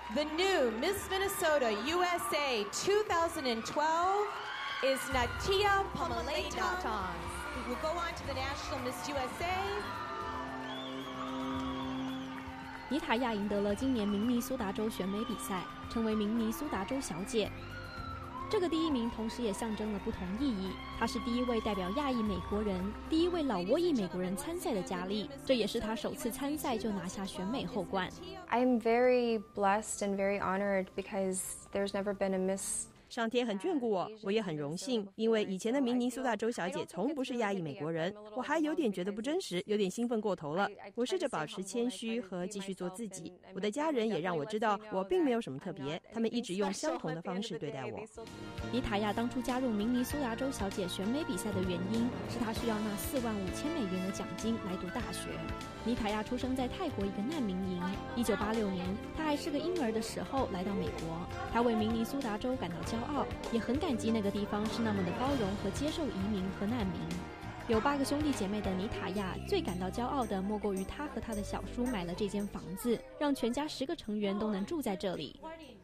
The new Miss Minnesota USA 2012 is Natia Pomalytantang, who will go on to the National Miss USA. 妮塔亚赢得了今年明尼苏达州选美比赛，成为明尼苏达州小姐。这个第一名同时也象征了不同意义，她是第一位代表亚裔美国人、第一位老挝裔美国人参赛的佳丽，这也是她首次参赛就拿下选美后冠。 I'm very blessed and very honored because there's never been a Miss 上天很眷顾我，我也很荣幸，因为以前的明尼苏达州小姐从不是亚裔美国人，我还有点觉得不真实，有点兴奋过头了。我试着保持谦虚和继续做自己，我的家人也让我知道我并没有什么特别，他们一直用相同的方式对待我。 妮塔亚当初加入明尼苏达州小姐选美比赛的原因是她需要拿$45,000的奖金来读大学。妮塔亚出生在泰国一个难民营，1986年她还是个婴儿的时候来到美国，她为明尼苏达州感到骄傲，也很感激那个地方是那么的包容和接受移民和难民。有8个兄弟姐妹的妮塔亚最感到骄傲的莫过于她和她的小叔买了这间房子，让全家10个成员都能住在这里。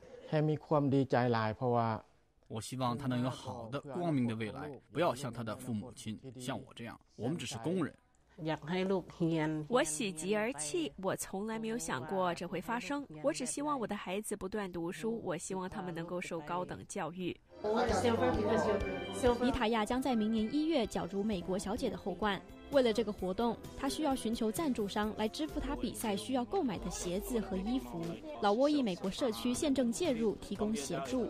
我希望他能有好的光明的未来，不要像他的父母亲，像我这样，我们只是工人。 我喜极而泣，我从来没有想过这会发生，我只希望我的孩子不断读书，我希望他们能够受高等教育。 妮塔亚将在明年1月角逐美国小姐的后冠。为了这个活动，她需要寻求赞助商来支付她比赛需要购买的鞋子和衣服。老挝裔美国社区现正介入，提供协助。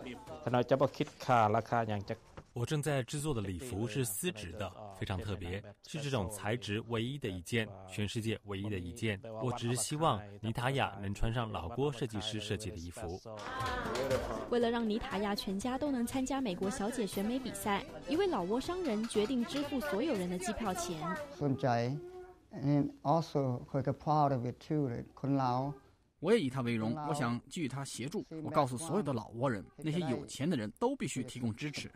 我正在制作的礼服是丝质的，非常特别，是这种材质唯一的一件，全世界唯一的一件。我只是希望妮塔亚能穿上老挝设计师设计的衣服。 为了让妮塔亚全家都能参加美国小姐选美比赛，一位老挝商人决定支付所有人的机票钱。 我也以他为荣，我想给予他协助。我告诉所有的老挝人，那些有钱的人都必须提供支持。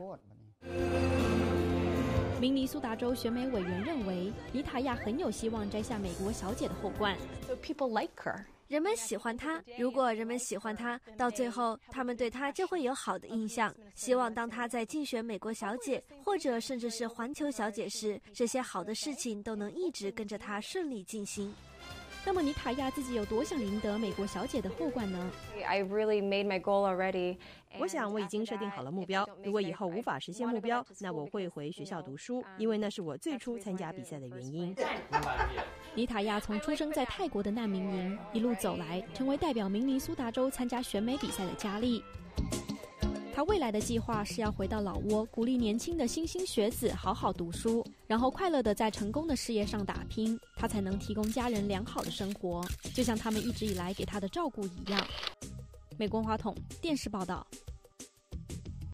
明尼苏达州选美委员认为，妮塔亚很有希望摘下美国小姐的后冠。 people like her. 人们喜欢她，如果人们喜欢她，到最后他们对她就会有好的印象。希望当她在竞选美国小姐，或者甚至是环球小姐时，这些好的事情都能一直跟着她顺利进行。 那么妮塔亚自己有多想赢得美国小姐的后冠呢？ I really made my goal already. 我想我已经设定好了目标，如果以后无法实现目标，那我会回学校读书，因为那是我最初参加比赛的原因。 妮塔亚从出生在泰国的难民营一路走来，成为代表明尼苏达州参加选美比赛的佳丽。他未来的计划是要回到老挝，鼓励年轻的莘莘学子好好读书，然后快乐地在成功的事业上打拼，他才能提供家人良好的生活，就像他们一直以来给他的照顾一样。美国华统电视报道。